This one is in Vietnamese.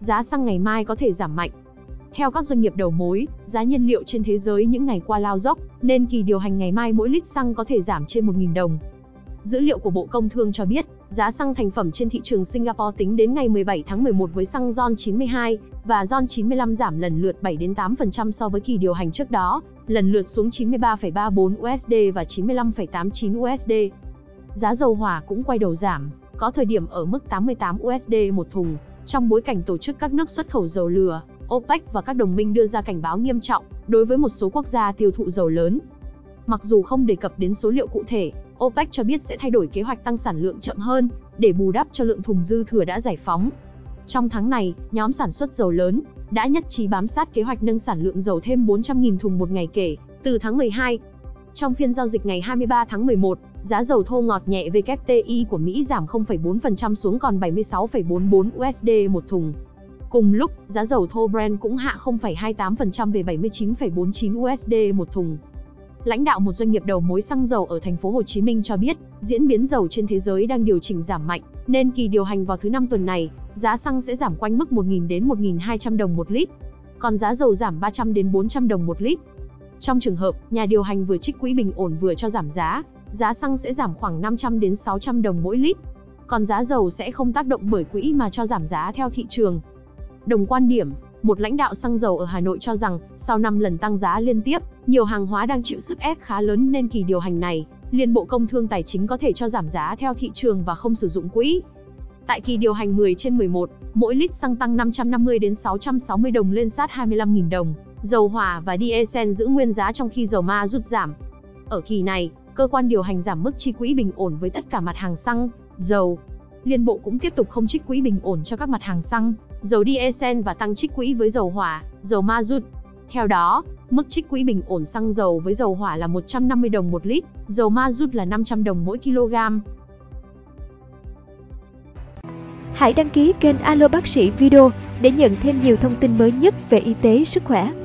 giá xăng ngày mai có thể giảm mạnh. Theo các doanh nghiệp đầu mối, giá nhiên liệu trên thế giới những ngày qua lao dốc, nên kỳ điều hành ngày mai mỗi lít xăng có thể giảm trên 1.000 đồng. Dữ liệu của Bộ Công Thương cho biết, giá xăng thành phẩm trên thị trường Singapore tính đến ngày 17 tháng 11 với xăng RON 92 và RON 95 giảm lần lượt 7 đến 8% so với kỳ điều hành trước đó, lần lượt xuống 93,34 USD và 95,89 USD. Giá dầu hỏa cũng quay đầu giảm, có thời điểm ở mức 88 USD một thùng, trong bối cảnh tổ chức các nước xuất khẩu dầu lửa, OPEC và các đồng minh đưa ra cảnh báo nghiêm trọng đối với một số quốc gia tiêu thụ dầu lớn. Mặc dù không đề cập đến số liệu cụ thể, OPEC cho biết sẽ thay đổi kế hoạch tăng sản lượng chậm hơn để bù đắp cho lượng thùng dư thừa đã giải phóng. Trong tháng này, nhóm sản xuất dầu lớn đã nhất trí bám sát kế hoạch nâng sản lượng dầu thêm 400.000 thùng một ngày kể từ tháng 12. Trong phiên giao dịch ngày 23 tháng 11, giá dầu thô ngọt nhẹ WTI của Mỹ giảm 0,4% xuống còn 76,44 USD một thùng. Cùng lúc, giá dầu thô Brent cũng hạ 0,28% về 79,49 USD một thùng. Lãnh đạo một doanh nghiệp đầu mối xăng dầu ở thành phố Hồ Chí Minh cho biết, diễn biến dầu trên thế giới đang điều chỉnh giảm mạnh, nên kỳ điều hành vào thứ Năm tuần này, giá xăng sẽ giảm quanh mức 1.000 đến 1.200 đồng một lít, còn giá dầu giảm 300 đến 400 đồng một lít. Trong trường hợp, nhà điều hành vừa trích quỹ bình ổn vừa cho giảm giá xăng sẽ giảm khoảng 500 đến 600 đồng mỗi lít. Còn giá dầu sẽ không tác động bởi quỹ mà cho giảm giá theo thị trường. Đồng quan điểm, một lãnh đạo xăng dầu ở Hà Nội cho rằng, sau 5 lần tăng giá liên tiếp, nhiều hàng hóa đang chịu sức ép khá lớn nên kỳ điều hành này, Liên Bộ Công Thương Tài chính có thể cho giảm giá theo thị trường và không sử dụng quỹ. Tại kỳ điều hành 10/11, mỗi lít xăng tăng 550 đến 660 đồng lên sát 25.000 đồng, dầu hỏa và diesel giữ nguyên giá trong khi dầu ma rút giảm. Ở kỳ này, cơ quan điều hành giảm mức chi quỹ bình ổn với tất cả mặt hàng xăng, dầu. Liên Bộ cũng tiếp tục không trích quỹ bình ổn cho các mặt hàng xăng, dầu diesel và tăng trích quỹ với dầu hỏa, dầu ma rút. Theo đó, mức trích quỹ bình ổn xăng dầu với dầu hỏa là 150 đồng một lít, dầu ma rút là 500 đồng mỗi kg. Hãy đăng ký kênh Alo Bác sĩ Video để nhận thêm nhiều thông tin mới nhất về y tế, sức khỏe.